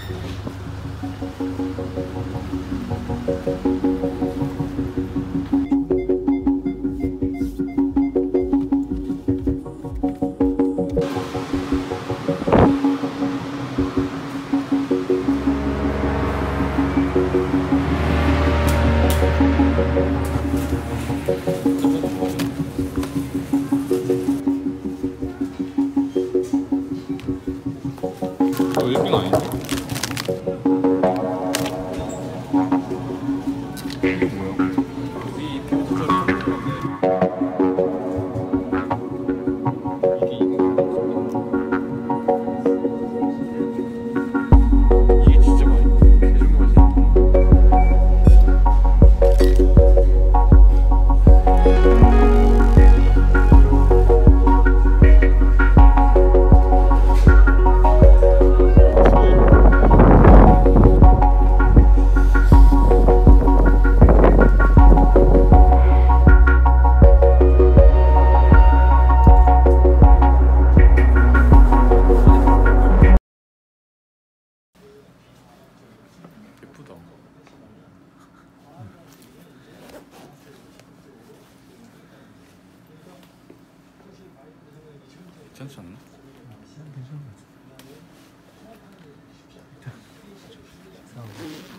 일본 아닌데? 우리 표도절 하는 건데 이게 진짜 많이 개좀 맛있어. 예쁘다. 괜찮지 않나? 괜찮은 것 같아.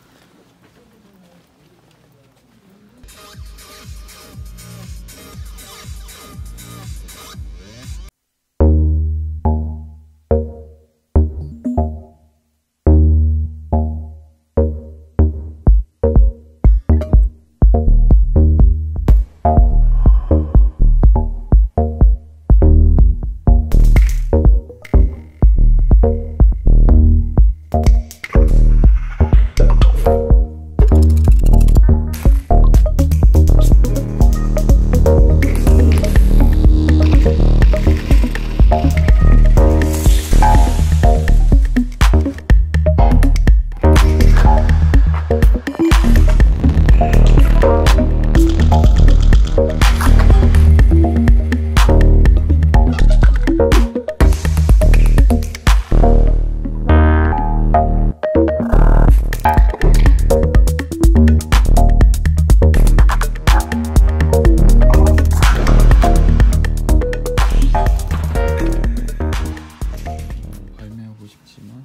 발매하고 싶지만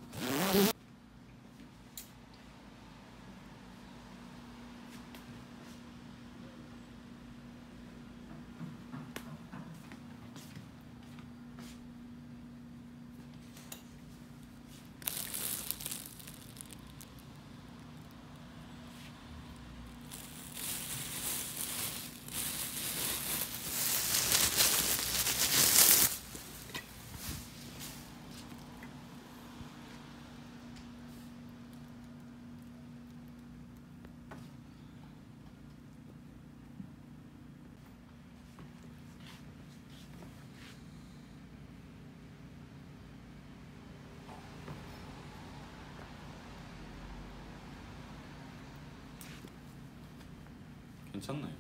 괜찮나요?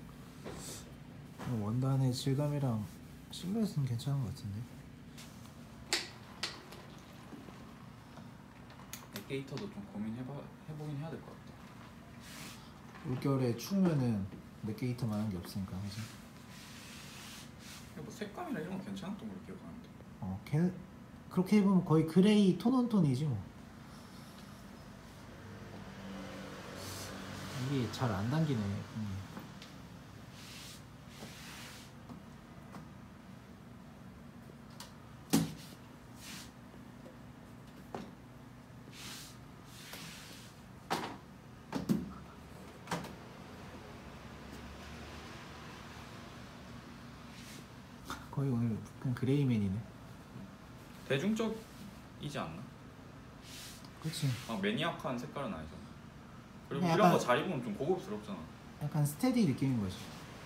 원단의 질감이랑 실루엣은 괜찮은 것 같은데. 넥게이터도 좀 해보긴 해야 될 것 같아. 올겨울에 추우면은 넥게이터만 한 게 없으니까 사실. 뭐 색감이나 이런 거 괜찮았던 걸로 기억하는데. 그렇게 해보면 거의 그레이 톤온톤이지 뭐. 이게 잘 안 당기네. 거의 오늘 그냥 그레이맨이네. 대중적이지 않나? 그렇지. 막 매니악한 색깔은 아니잖아. 그리고 약간, 이런 거 잘 입으면 좀 고급스럽잖아. 약간 스테디 느낌인 거지.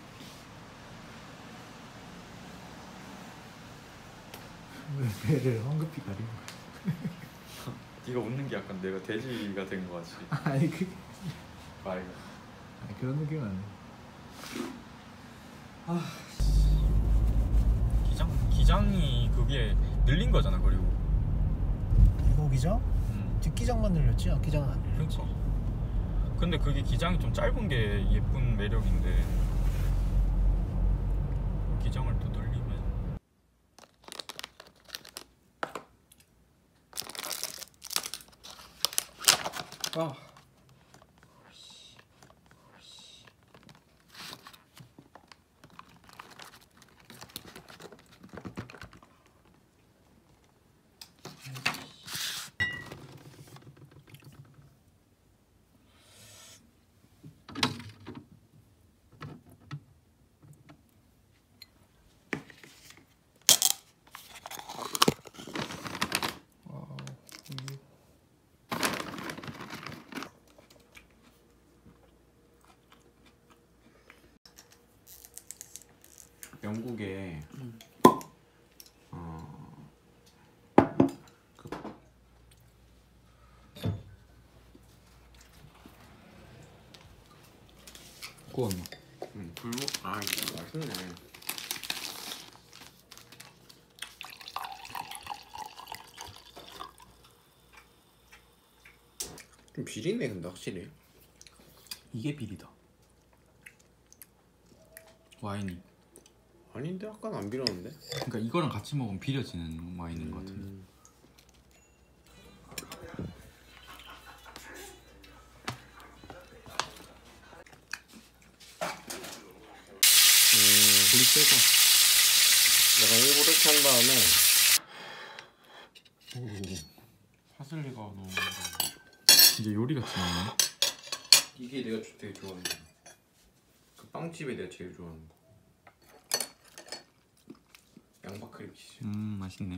왜 배를 황급히 가리는 거야? 네가 웃는 게 약간 내가 돼지가 된 거 같이. 아니 그 말가. 아니, 그런 느낌은 아니야. 기장이 그게 늘린 거잖아. 그리고 이거 기장? 뒷기장만 늘렸지 앞기장은 안 늘렸지. 그러니까. 근데 그게 기장이 좀 짧은 게 예쁜 매력인데 기장을 또 늘리면 아. 영국에 그 구웠나? 불목 이거 맛있네. 좀 비리네 근데 확실히. 이게 비리다. 와인이. 아닌데 아까는 안 비렸는데. 그러니까 이거랑 같이 먹으면 비려지는 와인인 것 같은데. 불이 세다. 약간 일부러 이렇게 한 다음에 파슬리가 너무 이제 요리 같이 나오네. 이게 내가 되게 좋아하는 거. 그 빵집에 내가 제일 좋아하는 거. 양파 크림치즈. 맛있네.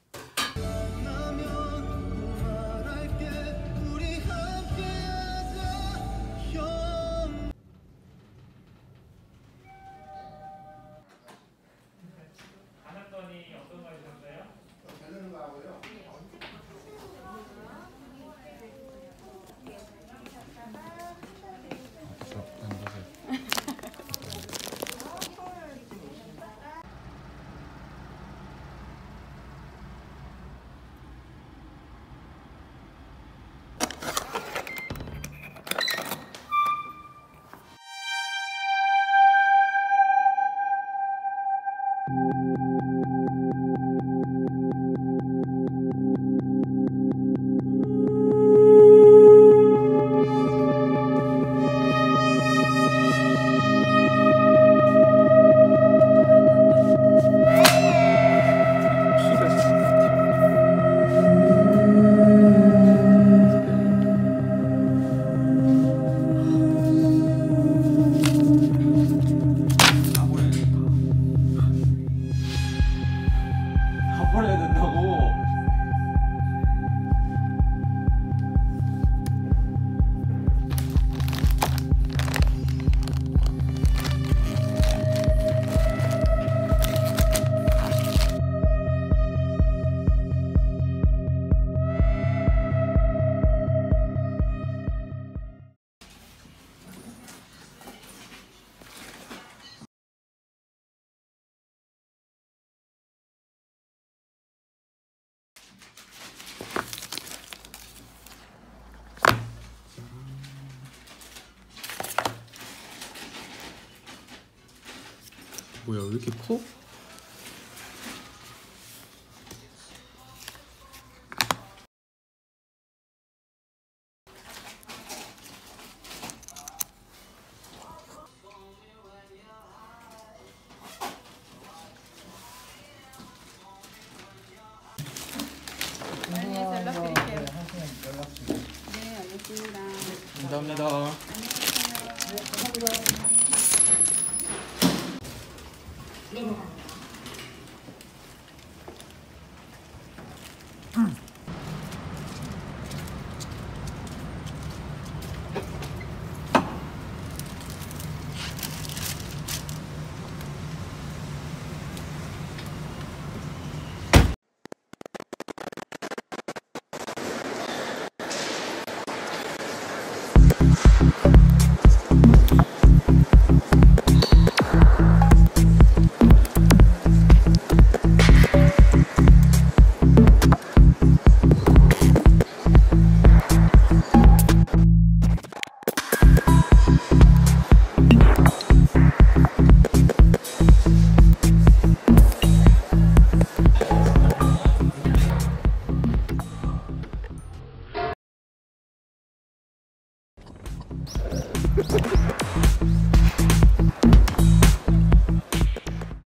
버려야 된다고. 뭐야, 왜 이렇게 커? 네, 연락드릴게요. 연락 주세요. 네, 알겠습니다. 감사합니다. 돼.